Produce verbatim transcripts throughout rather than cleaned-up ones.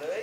เลย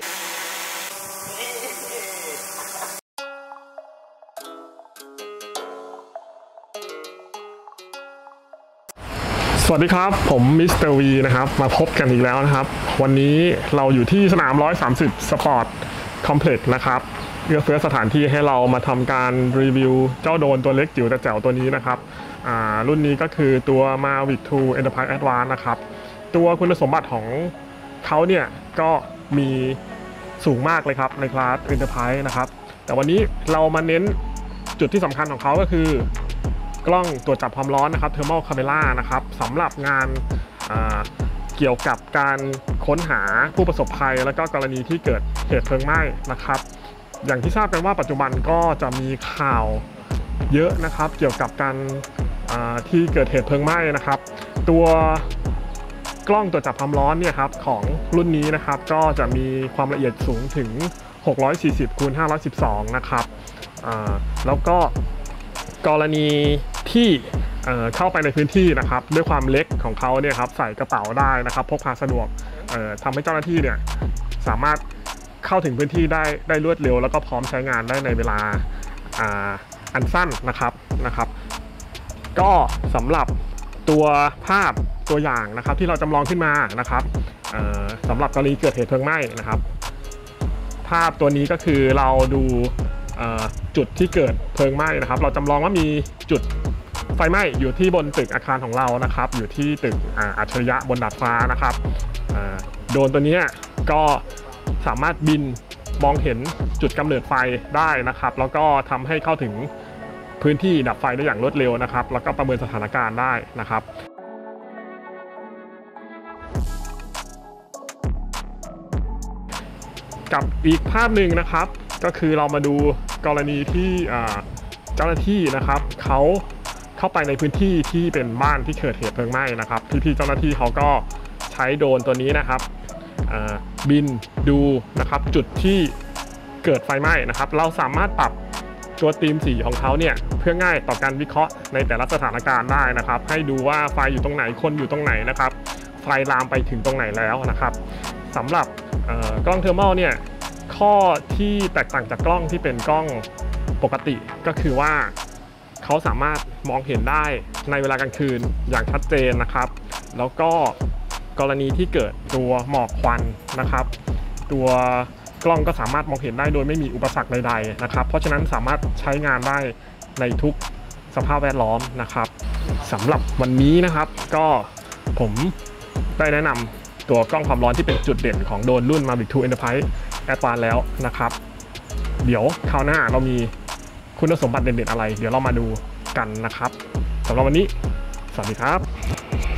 สวัสดีครับผมมิสเตอร์วีนะครับมาพบกันอีกแล้วนะครับวันนี้เราอยู่ที่สนามหนึ่งร้อยสามสิบสปอร์ตคอมเพล็กซ์นะครับเอื้อเฟื้อสถานที่ให้เรามาทำการรีวิวเจ้าโดรนตัวเล็กจิ๋วแต่แจ๋วตัวนี้นะครับรุ่นนี้ก็คือตัว Mavic ทู Enterprise Advanced นะครับตัวคุณสมบัติของเขาเนี่ยก็มีสูงมากเลยครับในคลาส Enterprise นะครับแต่วันนี้เรามาเน้นจุดที่สำคัญของเขาก็คือกล้องตรวจจับความร้อนนะครับ Thermal Camera นะครับสำหรับงานเกี่ยวกับการค้นหาผู้ประสบภัยแล้วก็กรณีที่เกิดเหตุเพลิงไหม้นะครับอย่างที่ทราบกันว่าปัจจุบันก็จะมีข่าวเยอะนะครับเกี่ยวกับการที่เกิดเหตุเพลิงไหม้นะครับตัวกล้องตรวจจับความร้อนเนี่ยครับของรุ่นนี้นะครับก็จะมีความละเอียดสูงถึงหกร้อยสี่สิบคูณห้าร้อยสิบสองนะครับแล้วก็กรณีที่เข้าไปในพื้นที่นะครับด้วยความเล็กของเขาเนี่ยครับใส่กระเป๋าได้นะครับพกพาสะดวกทำให้เจ้าหน้าที่เนี่ยสามารถเข้าถึงพื้นที่ได้ได้รวดเร็วแล้วก็พร้อมใช้งานได้ในเวลาอันสั้นนะครับนะครับก็สำหรับตัวภาพตัวอย่างนะครับที่เราจำลองขึ้นมานะครับสำหรับกรณีเกิดเหตุเพลิงไหม้นะครับภาพตัวนี้ก็คือเราดูจุดที่เกิดเพลิงไหม้นะครับเราจำลองว่ามีจุดไฟไหม้อยู่ที่บนตึกอาคารของเรานะครับอยู่ที่ตึกอัจฉริยะบนดาดฟ้านะครับโดรนตัวนี้ก็สามารถบินมองเห็นจุดกำเนิดไฟได้นะครับแล้วก็ทำให้เข้าถึงพื้นที่ดับไฟได้อย่างรวดเร็วนะครับแล้วก็ประเมินสถานการณ์ได้นะครับกับอีกภาพหนึ่งนะครับก็คือเรามาดูกรณีที่เจ้าหน้าที่นะครับเขาเข้าไปในพื้นที่ที่เป็นบ้านที่เกิดเหตุเพลิงไหม้นะครับพี่ๆเจ้าหน้าที่เขาก็ใช้โดรนตัวนี้นะครับบินดูนะครับจุดที่เกิดไฟไหม้นะครับเราสามารถปรับตัวธีมสีของเขาเนี่ยเพื่อง่ายต่อการวิเคราะห์ในแต่ละสถานการณ์ได้นะครับให้ดูว่าไฟอยู่ตรงไหนคนอยู่ตรงไหนนะครับไฟลามไปถึงตรงไหนแล้วนะครับสำหรับกล้องเทอร์มัลเนี่ยข้อที่แตกต่างจากกล้องที่เป็นกล้องปกติก็คือว่าเขาสามารถมองเห็นได้ในเวลากลางคืนอย่างชัดเจนนะครับแล้วก็กรณีที่เกิดตัวหมอกควันนะครับตัวกล้องก็สามารถมองเห็นได้โดยไม่มีอุปสรรคใดๆนะครับเพราะฉะนั้นสามารถใช้งานได้ในทุกสภาพแวดล้อมนะครับสำหรับวันนี้นะครับก็ผมได้แนะนำตัวกล้องความร้อนที่เป็นจุดเด่นของโดรนรุ่น Mavic ทู Enterprise Advanced แล้วนะครับเดี๋ยวคราวหน้าเรามีคุณสมบัติเด่นๆอะไรเดี๋ยวเรามาดูกันนะครับสำหรับวันนี้สวัสดีครับ